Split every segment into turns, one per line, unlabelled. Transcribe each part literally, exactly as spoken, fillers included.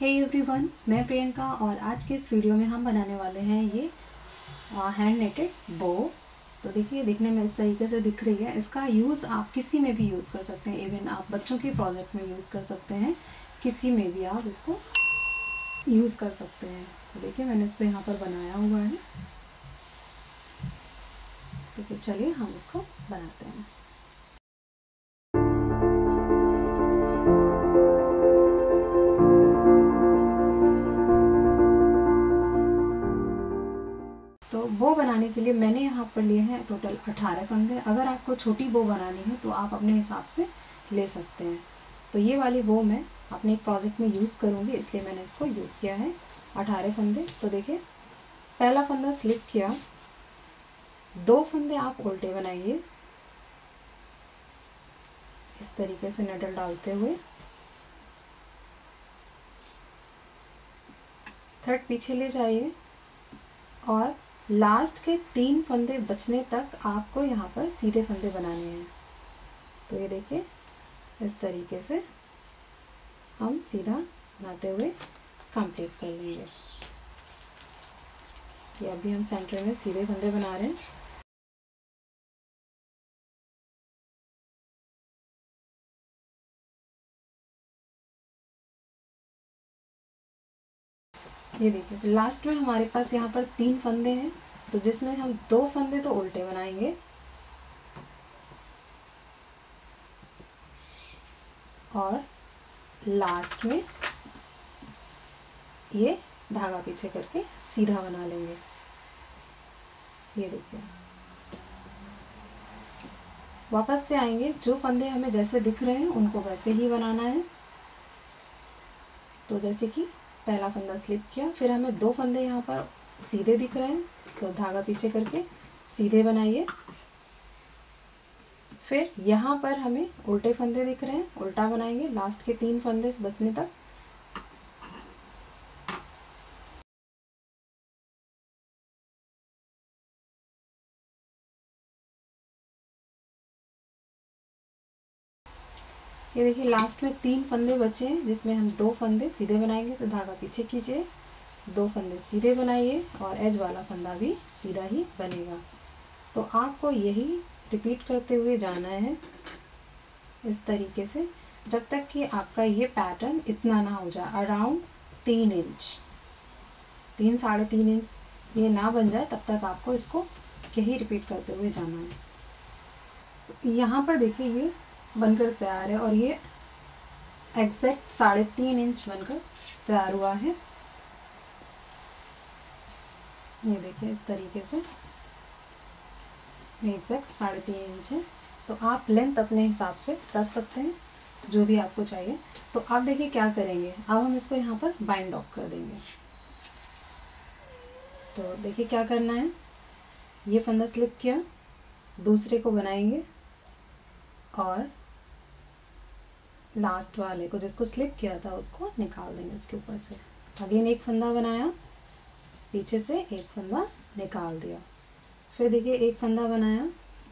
Hey everyone, मैं प्रियंका और आज के इस वीडियो में हम बनाने वाले हैं ये हैंड नेटेड बो। तो देखिए, दिखने में इस तरीके से दिख रही है। इसका यूज़ आप किसी में भी यूज़ कर सकते हैं, इवन आप बच्चों के प्रोजेक्ट में यूज़ कर सकते हैं, किसी में भी आप इसको यूज़ कर सकते हैं। तो देखिए, मैंने इसको यहाँ पर बनाया हुआ है। तो फिर चलिए हम इसको बनाते हैं। तो बो बनाने के लिए मैंने यहाँ पर लिए हैं टोटल अठारह फंदे। अगर आपको छोटी बो बनानी है तो आप अपने हिसाब से ले सकते हैं। तो ये वाली बो मैं अपने एक प्रोजेक्ट में यूज़ करूँगी, इसलिए मैंने इसको यूज़ किया है अठारह फंदे। तो देखिए, पहला फंदा स्लिप किया, दो फंदे आप उल्टे बनाइए इस तरीके से नडल डालते हुए, थ्रेड पीछे ले जाइए और लास्ट के तीन फंदे बचने तक आपको यहाँ पर सीधे फंदे बनाने हैं। तो ये देखिए, इस तरीके से हम सीधा बनाते हुए कंप्लीट कर लेंगे। ये अभी हम सेंटर में सीधे फंदे बना रहे हैं। ये देखिए, तो लास्ट में हमारे पास यहाँ पर तीन फंदे हैं, तो जिसमें हम दो फंदे तो उल्टे बनाएंगे और लास्ट में ये धागा पीछे करके सीधा बना लेंगे। ये देखिए, वापस से आएंगे, जो फंदे हमें जैसे दिख रहे हैं उनको वैसे ही बनाना है। तो जैसे कि पहला फंदा स्लिप किया, फिर हमें दो फंदे यहाँ पर सीधे दिख रहे हैं, तो धागा पीछे करके सीधे बनाइए। फिर यहाँ पर हमें उल्टे फंदे दिख रहे हैं, उल्टा बनाएंगे लास्ट के तीन फंदे बचने तक। ये देखिए, लास्ट में तीन फंदे बचे हैं, जिसमें हम दो फंदे सीधे बनाएंगे। तो धागा पीछे कीजिए, दो फंदे सीधे बनाइए और एज वाला फंदा भी सीधा ही बनेगा। तो आपको यही रिपीट करते हुए जाना है इस तरीके से, जब तक कि आपका ये पैटर्न इतना ना हो जाए, अराउंड तीन इंच तीन साढ़े तीन इंच ये ना बन जाए, तब तक आपको इसको यही रिपीट करते हुए जाना है। यहाँ पर देखिए, ये बनकर तैयार है और ये एग्जैक्ट साढ़े तीन इंच बनकर तैयार हुआ है। ये देखिए, इस तरीके से एग्जैक्ट साढ़े तीन इंच है। तो आप लेंथ अपने हिसाब से रख सकते हैं, जो भी आपको चाहिए। तो आप देखिए क्या करेंगे, अब हम इसको यहाँ पर बाइंड ऑफ कर देंगे। तो देखिए क्या करना है, ये फंदा स्लिप किया, दूसरे को बनाएंगे और लास्ट वाले को, जिसको स्लिप किया था, उसको निकाल देंगे इसके ऊपर से। अगेन एक फंदा बनाया, पीछे से एक फंदा निकाल दिया। फिर देखिए, एक फंदा बनाया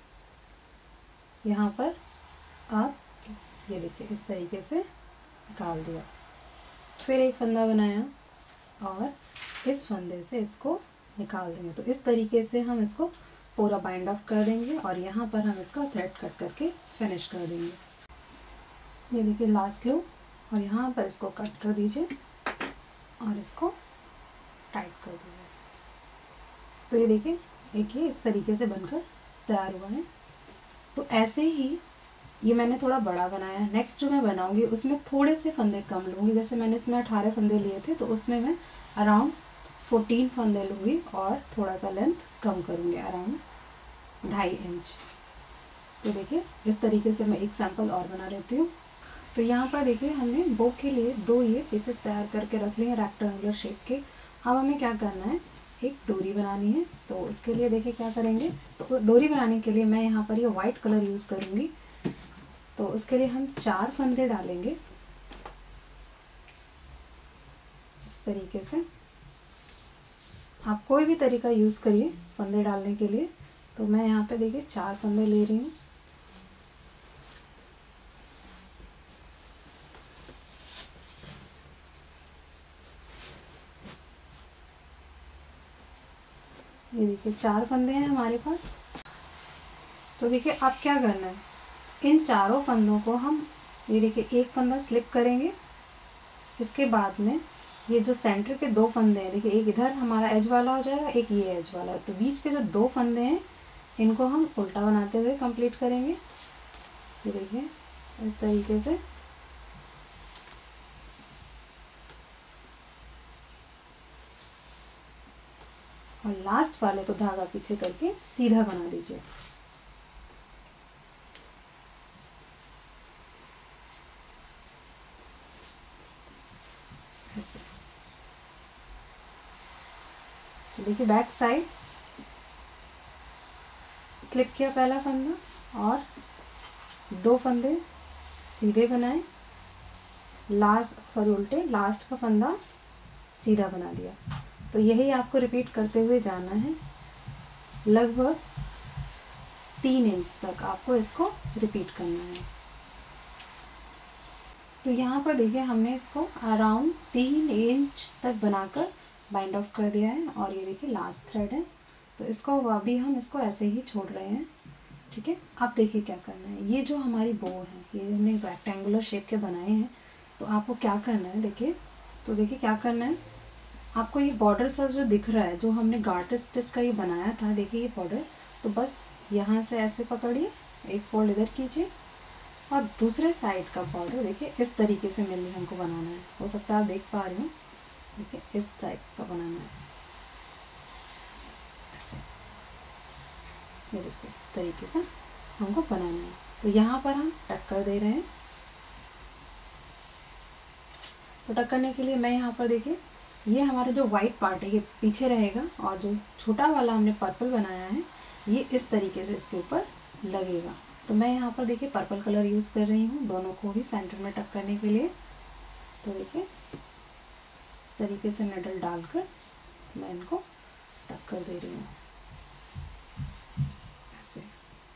यहाँ पर, आप ये देखिए इस तरीके से निकाल दिया। फिर एक फंदा बनाया और इस फंदे से इसको निकाल देंगे। तो इस तरीके से हम इसको पूरा बाइंड ऑफ कर देंगे और यहाँ पर हम इसका थ्रेड कट करके फिनिश कर देंगे। ये देखिए लास्ट लो, और यहाँ पर इसको कट कर दीजिए और इसको टाइट कर दीजिए। तो ये देखिए, एक ये इस तरीके से बनकर तैयार हुआ है। तो ऐसे ही ये मैंने थोड़ा बड़ा बनाया है। नेक्स्ट जो मैं बनाऊंगी उसमें थोड़े से फंदे कम लूँगी। जैसे मैंने इसमें अठारह फंदे लिए थे, तो उसमें मैं अराउंड फोर्टीन फंदे लूँगी और थोड़ा सा लेंथ कम करूँगी, अराउंड ढाई इंच। तो देखिए, इस तरीके से मैं एक सैंपल और बना लेती हूँ। तो यहाँ पर देखिए, हमने बो के लिए दो ये पीसेस तैयार करके रख लिए रेक्टेंगुलर शेप के। अब हमें क्या करना है, एक डोरी बनानी है। तो उसके लिए देखिए क्या करेंगे, तो डोरी बनाने के लिए मैं यहाँ पर ये वाइट कलर यूज़ करूँगी। तो उसके लिए हम चार फंदे डालेंगे इस तरीके से। आप कोई भी तरीका यूज़ करिए फंदे डालने के लिए। तो मैं यहाँ पे देखिए चार फंदे ले रही हूँ। ये देखिए चार फंदे हैं हमारे पास। तो देखिए अब क्या करना है, इन चारों फंदों को हम ये देखिए एक फंदा स्लिप करेंगे। इसके बाद में ये जो सेंटर के दो फंदे हैं, देखिए एक इधर हमारा एज वाला हो जाएगा, एक ये एज वाला है, तो बीच के जो दो फंदे हैं इनको हम उल्टा बनाते हुए कंप्लीट करेंगे। ये देखिए इस तरीके से। और लास्ट वाले को धागा पीछे करके सीधा बना दीजिए। ऐसे। तो देखिए बैक साइड स्लिप किया पहला फंदा और दो फंदे सीधे बनाए, लास्ट सॉरी उल्टे, लास्ट का फंदा सीधा बना दिया। तो यही आपको रिपीट करते हुए जाना है, लगभग तीन इंच तक आपको इसको रिपीट करना है। तो यहाँ पर देखिए हमने इसको अराउंड तीन इंच तक बनाकर बाइंड ऑफ कर दिया है। और ये देखिए लास्ट थ्रेड है, तो इसको अभी हम इसको ऐसे ही छोड़ रहे हैं। ठीक है, अब देखिए क्या करना है। ये जो हमारी बो है, ये हमने रेक्टेंगुलर शेप के बनाए हैं, तो आपको क्या करना है देखिए। तो देखिए क्या करना है, आपको ये बॉर्डर सा जो दिख रहा है, जो हमने गार्टर स्टिच का ये बनाया था, देखिए ये बॉर्डर, तो बस यहाँ से ऐसे पकड़िए, एक फोल्ड इधर कीजिए और दूसरे साइड का बॉर्डर देखिए इस तरीके से मेनली हमको बनाना है। हो सकता है आप देख पा रहे हो, देखिए इस टाइप का बनाना है ऐसे। ये देखिए इस तरीके का हमको बनाना है। तो यहाँ पर हम टक्कर दे रहे हैं। तो टक करने के लिए मैं यहाँ पर देखिए, ये हमारा जो वाइट पार्ट है ये पीछे रहेगा और जो छोटा वाला हमने पर्पल बनाया है ये इस तरीके से इसके ऊपर लगेगा। तो मैं यहाँ पर देखिए पर्पल कलर यूज़ कर रही हूँ दोनों को ही सेंटर में टक करने के लिए। तो देखिए इस तरीके से निडल डालकर मैं इनको टक कर दे रही हूँ ऐसे।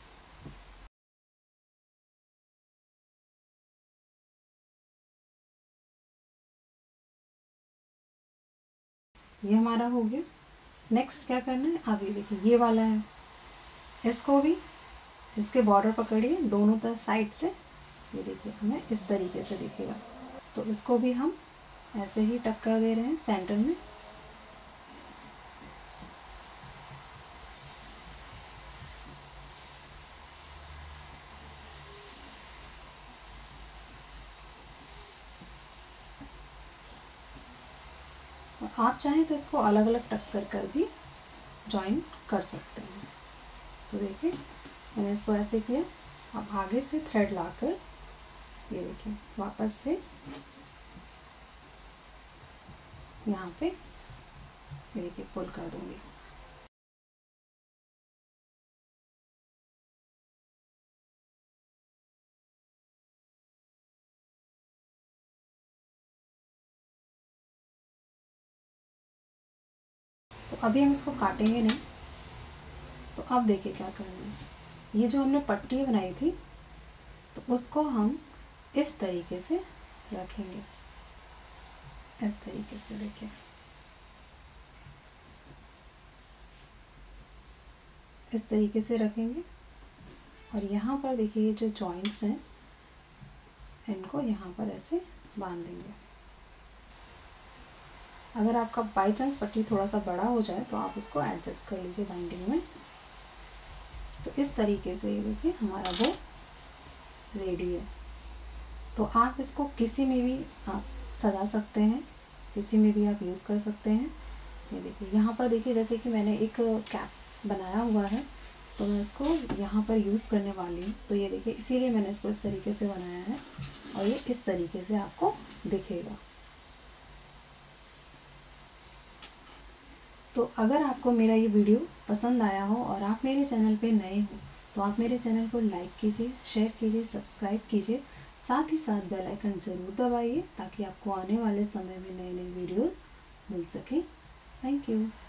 ये हमारा हो गया। नेक्स्ट क्या करना है, अब ये देखिए ये वाला है, इसको भी इसके बॉर्डर पकड़िए दोनों तरफ साइड से, ये देखिए हमें इस तरीके से दिखेगा। तो इसको भी हम ऐसे ही टक कर दे रहे हैं सेंटर में। और आप चाहें तो इसको अलग अलग टक कर कर भी जॉइन कर सकते हैं। तो देखिए मैंने इसको ऐसे किया। अब आगे से थ्रेड लाकर ये देखिए वापस से यहाँ पे ये देखिए पुल कर दूंगी। तो अभी हम इसको काटेंगे नहीं। तो अब देखिए क्या करना है, ये जो हमने पट्टी बनाई थी तो उसको हम इस तरीके से रखेंगे, इस तरीके से देखिए इस तरीके से रखेंगे। और यहाँ पर देखिए ये जो जॉइंट्स हैं इनको यहाँ पर ऐसे बांध देंगे। अगर आपका बाई चांस पट्टी थोड़ा सा बड़ा हो जाए तो आप उसको एडजस्ट कर लीजिए बाइंडिंग में। तो इस तरीके से ये देखिए हमारा वो रेडी है। तो आप इसको किसी में भी आप सजा सकते हैं, किसी में भी आप यूज़ कर सकते हैं। ये देखिए यहाँ पर देखिए जैसे कि मैंने एक कैप बनाया हुआ है तो मैं इसको यहाँ पर यूज़ करने वाली हूँ। तो ये देखिए इसीलिए मैंने इसको इस तरीके से बनाया है और ये इस तरीके से आपको दिखेगा। तो अगर आपको मेरा ये वीडियो पसंद आया हो और आप मेरे चैनल पे नए हो तो आप मेरे चैनल को लाइक कीजिए, शेयर कीजिए, सब्सक्राइब कीजिए, साथ ही साथ बेल आइकन ज़रूर दबाइए ताकि आपको आने वाले समय में नए नए वीडियोस मिल सकें। Thank you.